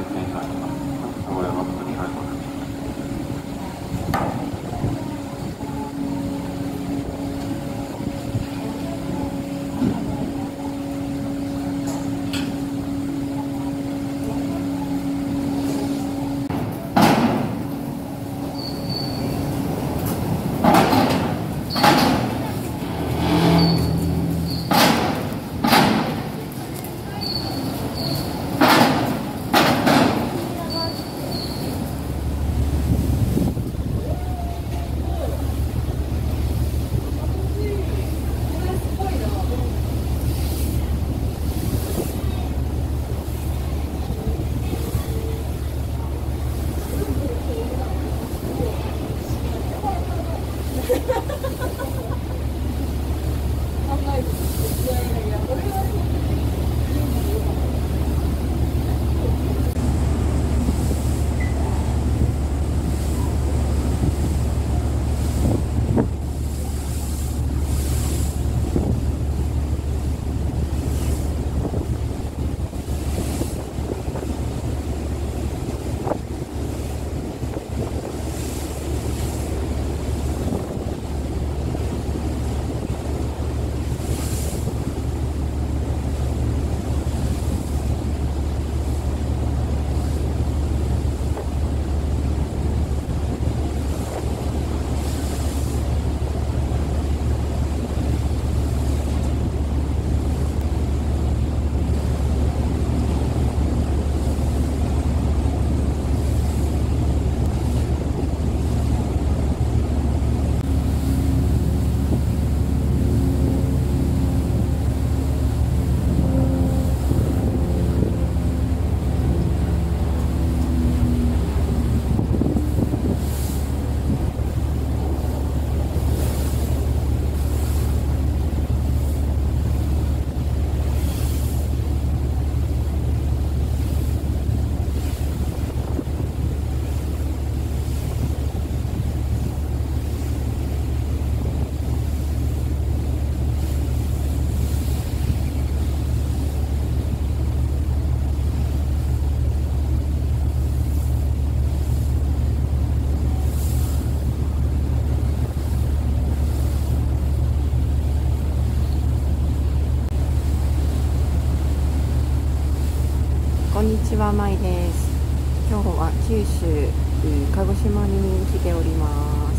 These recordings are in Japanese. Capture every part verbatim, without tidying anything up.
こんにちは、まいです。今日は九州、鹿児島に来ております。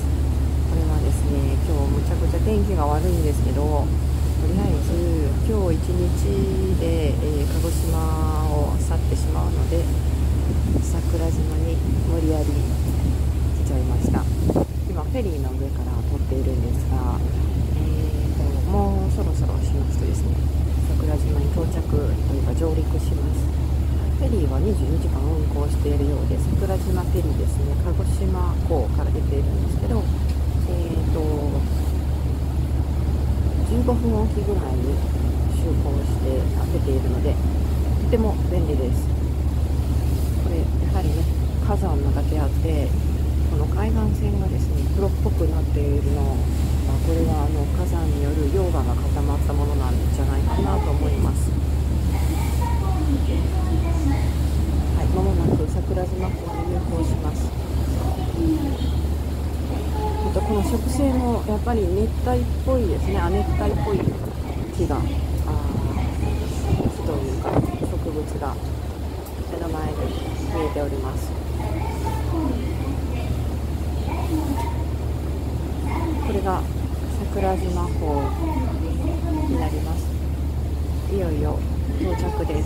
これはですね、今日むちゃくちゃ天気が悪いんですけど、とりあえず今日一日で、えー、鹿児島を去ってしまうので、桜島に無理やり来ちゃいました。今フェリーの上から撮っているんですが、えーと、もうそろそろしますとですね、桜島に到着というか上陸します。フェリーはにじゅうよじかん運航しているようで、桜島フェリーですね、鹿児島港から出ているんですけど、えーとじゅうごふんおきぐらいに就航して出ているので、とても便利です。これやはりね、火山なだけあって、この海岸線がですね黒っぽくなっているの、まあ、これはあの火山による溶岩が固まったものなんじゃないかなと思います。はい、まもなく桜島港に入港します。あとこの植生もやっぱり熱帯っぽいですね。亜熱帯っぽい木が、あ木というか植物が目の前に見えております。これが桜島港になります。いよいよ到着です。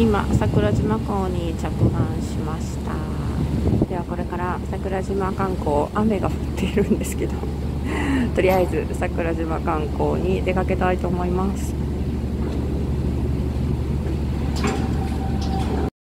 今桜島港に着岸しました。ではこれから桜島観光、雨が降っているんですけどとりあえず桜島観光に出かけたいと思います。